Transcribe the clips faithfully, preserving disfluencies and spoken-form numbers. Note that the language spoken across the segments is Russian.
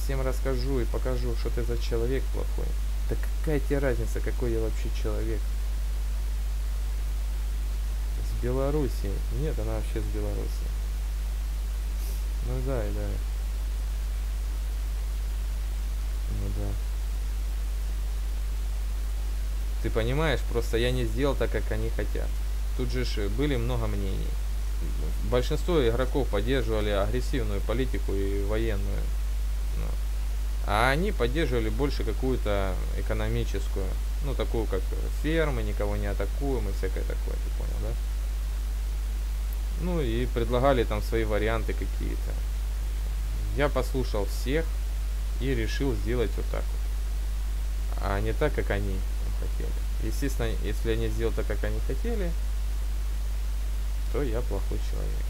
всем расскажу и покажу, что ты за человек плохой. Да какая тебе разница, какой я вообще человек? С Белоруссии. Нет, она вообще с Белоруссии. Ну да, да. Ну да. Ты понимаешь, просто я не сделал так, как они хотят. Тут же ж были много мнений. Большинство игроков поддерживали агрессивную политику и военную. Ну, а они поддерживали больше какую-то экономическую, ну такую как фермы, никого не атакуем и всякое такое, ты понял, да? Ну и предлагали там свои варианты какие-то. Я послушал всех и решил сделать вот так вот, а не так, как они хотели. Естественно, если они сделают так, как они хотели, то я плохой человек.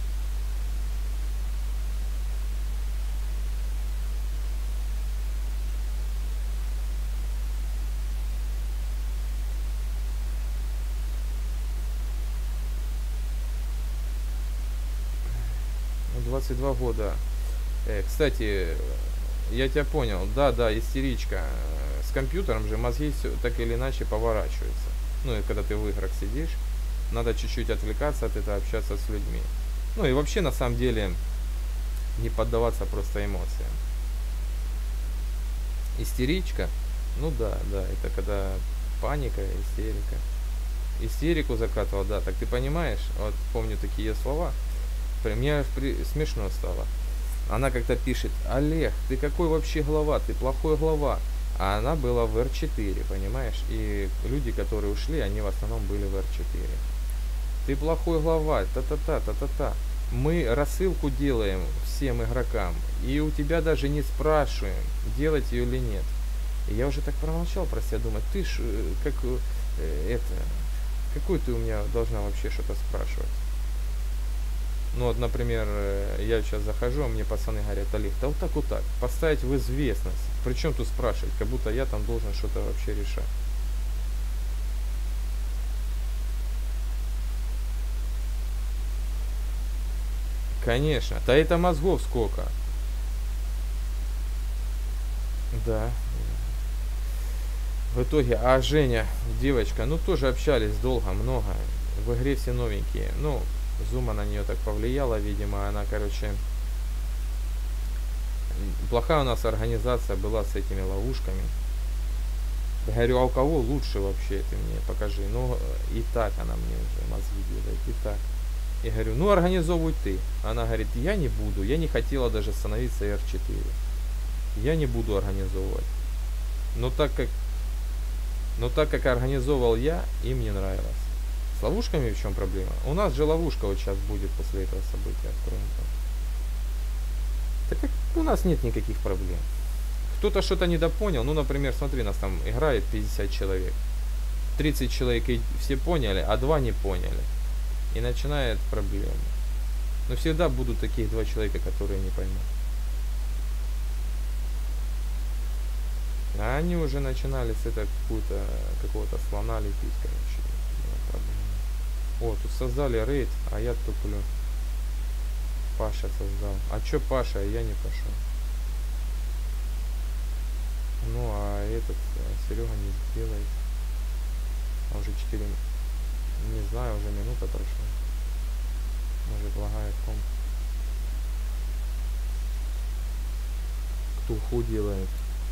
двадцать два года. Э, кстати, я тебя понял. Да, да, истеричка. С компьютером же мозги все так или иначе поворачиваются. Ну и когда ты в играх сидишь, надо чуть-чуть отвлекаться от этого, общаться с людьми. Ну и вообще на самом деле не поддаваться просто эмоциям. Истеричка, ну да, да, это когда паника, истерика. Истерику закатывал, да, так ты понимаешь, вот помню такие слова, мне при... смешно стало. Она как-то пишет: Олег, ты какой вообще глава, ты плохой глава. А она была в эр четыре, понимаешь, и люди, которые ушли, они в основном были в эр четыре. Ты плохой глава, та-та-та, та-та-та. Мы рассылку делаем всем игрокам, и у тебя даже не спрашиваем, делать ее или нет. И я уже так промолчал про себя, думаю, ты ж как э, это, какой ты у меня должна вообще что-то спрашивать. Ну вот, например, я сейчас захожу, а мне пацаны говорят: Олег, да вот так вот так, поставить в известность. Причем тут спрашивать, как будто я там должен что-то вообще решать. Конечно, да это мозгов сколько. Да. В итоге, а Женя, девочка, ну тоже общались долго, много. В игре все новенькие. Ну, Зума на нее так повлияла, видимо, она, короче, плохая у нас организация была с этими ловушками. Я говорю, а у кого лучше вообще, ты мне покажи. Ну, и так она мне уже мозги делает, и так. Я говорю, ну организовывай ты. Она говорит, я не буду, я не хотела даже становиться эр четыре. Я не буду организовывать. Но так как, но так как организовал я, им не нравилось. С ловушками в чем проблема? У нас же ловушка вот сейчас будет после этого события. Откроем там. Так как у нас нет никаких проблем. Кто-то что-то недопонял. Ну, например, смотри, нас там играет пятьдесят человек. тридцать человек и все поняли, а два не поняли. И начинает проблемы. Но всегда будут таких два человека, которые не поймут. А они уже начинали с этого какую-то какого-то слона лепить, короче. О, тут создали рейд, а я туплю. Паша создал. А чё Паша, я не пошел. Ну а этот Серега не сделает. А уже четыре. Не знаю, уже минута прошла. Может лагает комп. Ктулху делает.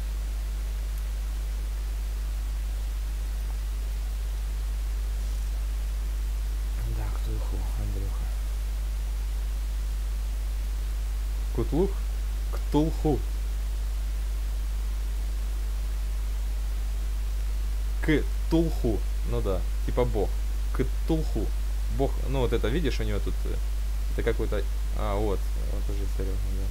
Да, Ктулху, Андрюха. Кутлух? Ктулху. Ктулху. Ну да, типа бог. Ктулху. Бог, ну вот это, видишь, у него тут, это какой-то, а вот, вот уже Серега,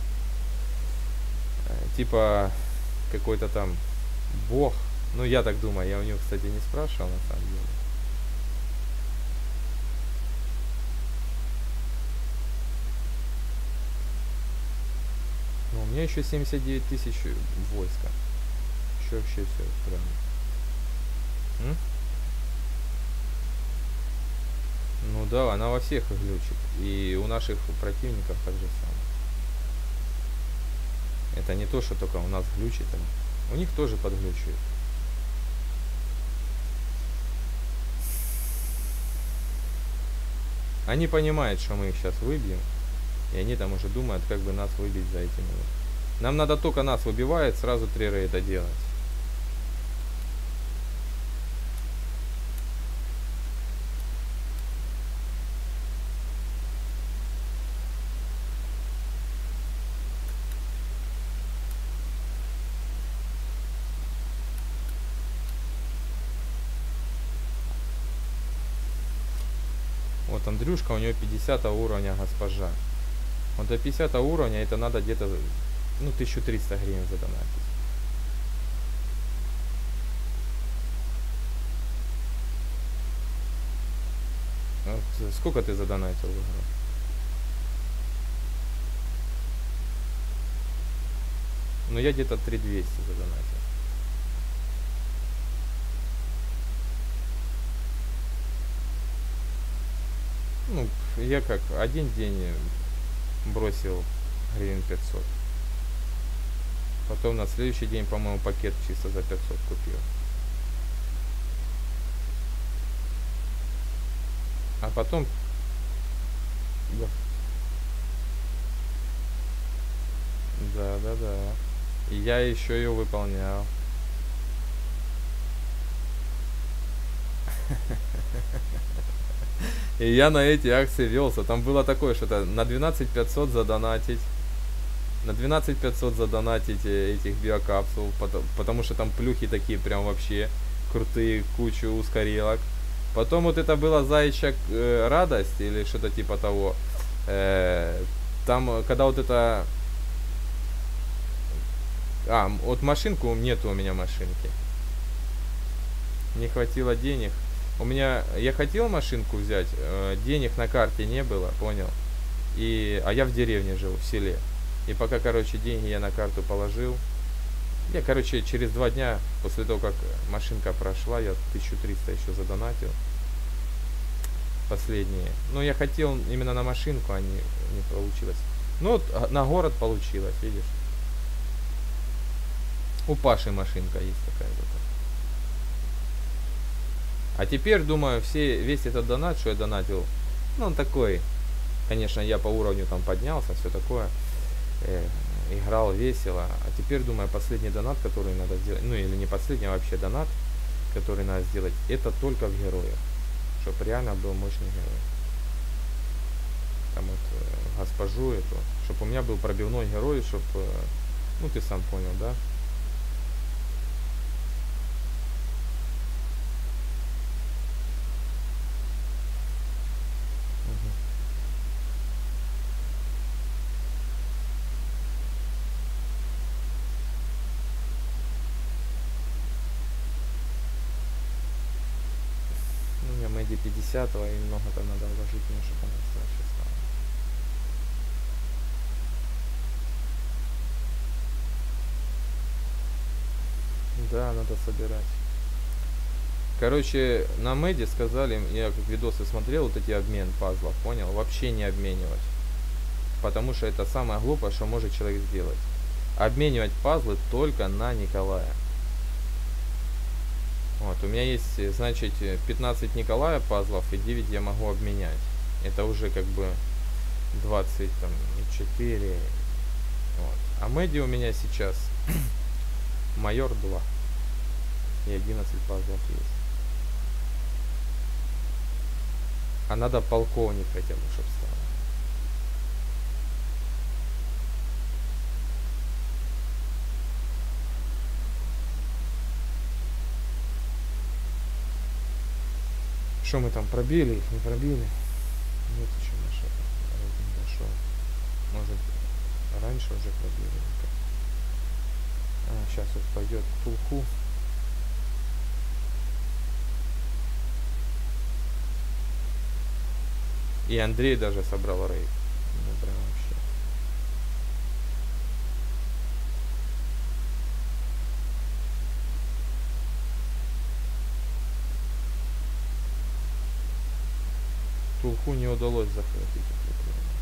да. Типа какой-то там бог. Ну я так думаю, я у него, кстати, не спрашивал на самом деле. Ну, у меня еще семьдесят девять тысяч войска. Еще вообще все странно. М? Ну да, она во всех глючит. И у наших противников так же самое. Это не то, что только у нас глючит. У них тоже подглючивает. Они понимают, что мы их сейчас выбьем. И они там уже думают, как бы нас выбить за эти минуты. Нам надо только нас выбивает, сразу три рейда делать. Вот Андрюшка, у него пятьдесят уровня госпожа. Вот до пятьдесят уровня это надо где-то, ну, тысячу триста гривен задонатить. Вот сколько ты задонатил в игру? Ну, я где-то три тысячи двести задонатил. Ну, я как один день бросил гривен пятьсот. Потом на следующий день, по-моему, пакет чисто за пятьсот купил. А потом... Да, да, да, да. И я еще ее выполнял. И я на эти акции велся. Там было такое, что-то на двенадцать пятьсот задонатить. На двенадцать пятьсот задонатить этих биокапсул. Потому, потому что там плюхи такие прям вообще крутые, кучу ускорелок. Потом вот это была заячья э, радость или что-то типа того. Э, там, когда вот это... А, вот машинку, нету у меня машинки. Не хватило денег. У меня, я хотел машинку взять, э, денег на карте не было, понял? И, а я в деревне жил, в селе. И пока, короче, деньги я на карту положил, я, короче, через два дня, после того, как машинка прошла, я тысячу триста еще задонатил. Последние. Но я хотел именно на машинку, а не, не получилось. Ну, вот на город получилось, видишь? У Паши машинка есть такая вот. А теперь, думаю, все, весь этот донат, что я донатил, ну, он такой, конечно, я по уровню там поднялся, все такое, э, играл весело. А теперь, думаю, последний донат, который надо сделать, ну, или не последний, а вообще донат, который надо сделать, это только в героях, чтобы реально был мощный герой. Там вот э, госпожу эту, чтобы у меня был пробивной герой, чтобы, э, ну, ты сам понял, да? пятидесятого и много там надо вложить, мне, чтобы она вообще стала. Да, надо собирать. Короче, на Мэде сказали, я как видосы смотрел, вот эти обмен пазлов, понял? Вообще не обменивать. Потому что это самое глупое, что может человек сделать. Обменивать пазлы только на Николая. Вот, у меня есть, значит, пятнадцать Николая пазлов и девять я могу обменять. Это уже как бы двадцать четыре. Вот. А Мэди у меня сейчас майор два. И одиннадцать пазлов есть. А надо полковник хотя бы, чтобы стало. Что мы там пробили их, не пробили? Нет еще нашего. Не дошел. Может, раньше уже пробили. А, сейчас вот пойдет Тулху. И Андрей даже собрал рейд. Ну, прям вообще. Тулху не удалось захватить.